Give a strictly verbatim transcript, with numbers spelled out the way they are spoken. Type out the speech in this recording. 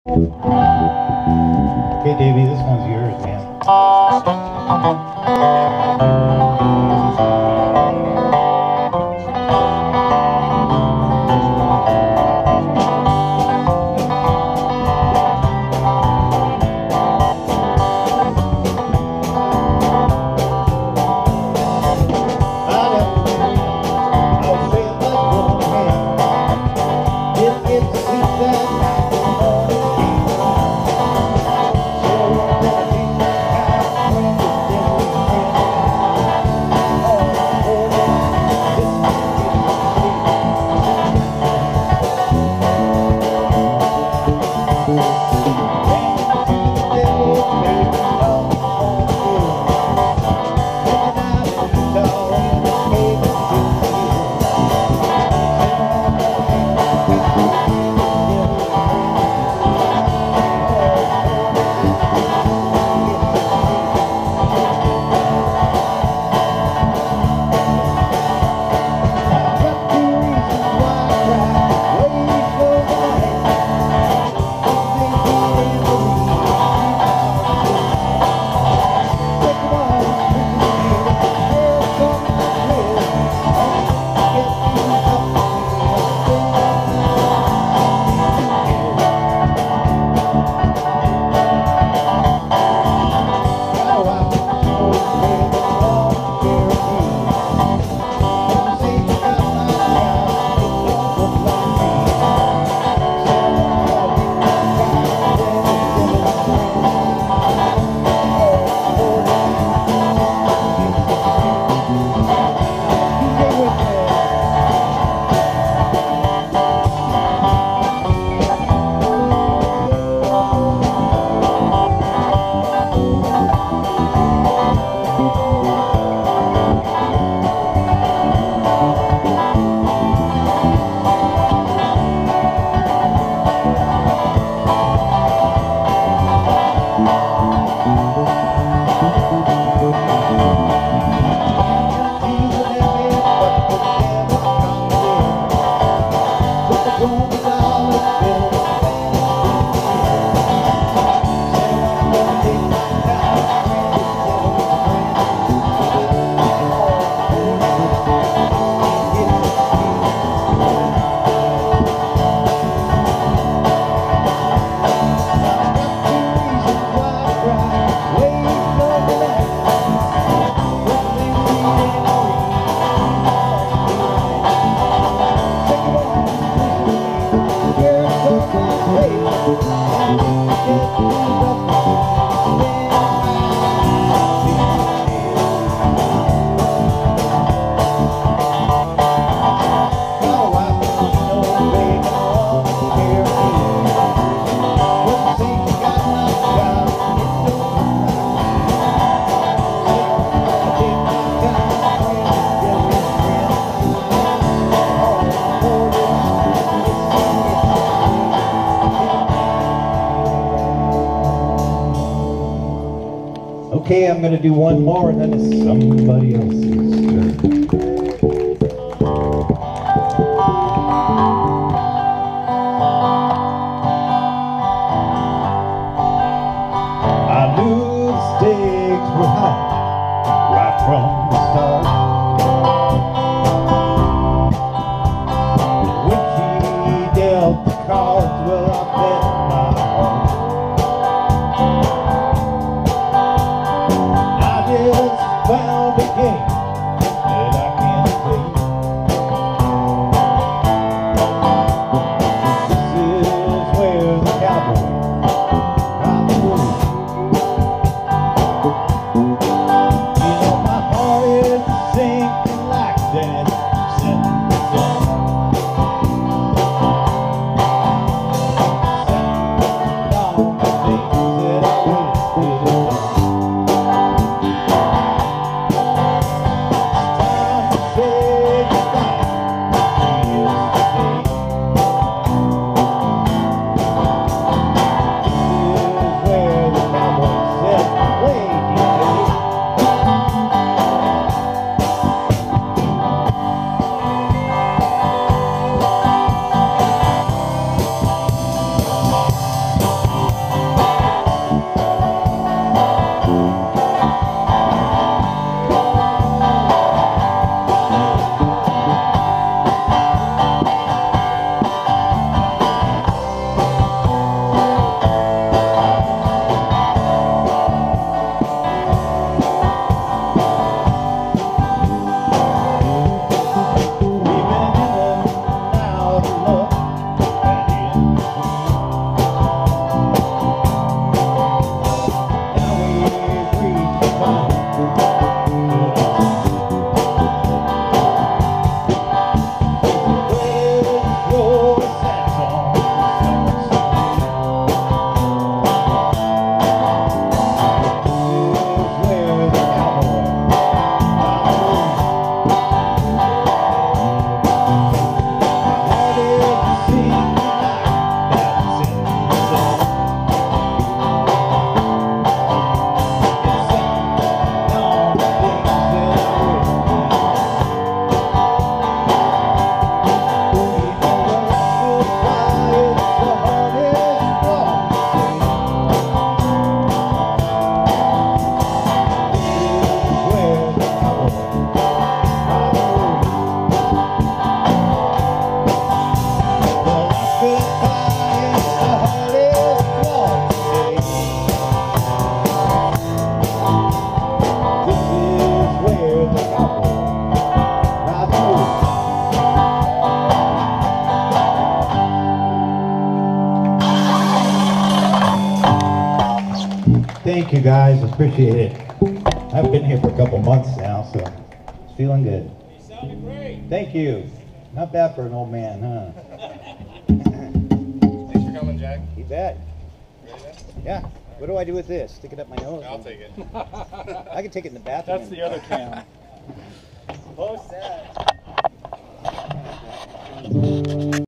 Okay, Davey, this one's yours, man. Okay, I'm going to do one more, and then it's somebody else's turn. I knew the stakes were high right from the start. When she dealt the cards, well, I bet my heart. Found a game thank you guys. Appreciate it. I've been here for a couple months now, so it's feeling good. You sounded great. Thank you. Not bad for an old man, huh? Thanks for coming, Jack. You bet. Ready then? Yeah. What do I do with this? Stick it up my nose? I'll take it. I can take it in the bathroom. That's the other cam. Post that.